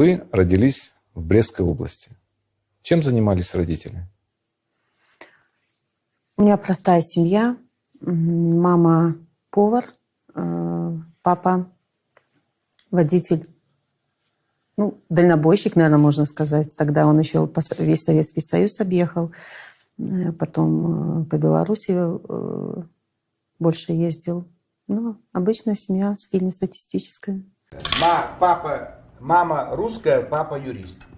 Вы родились в Брестской области. Чем занимались родители? У меня простая семья. Мама повар, папа водитель. Ну, дальнобойщик, наверное, можно сказать. Тогда он еще весь Советский Союз объехал. Потом по Беларуси больше ездил. Ну, обычная семья, среднестатистическая. Мама русская, папа юрист.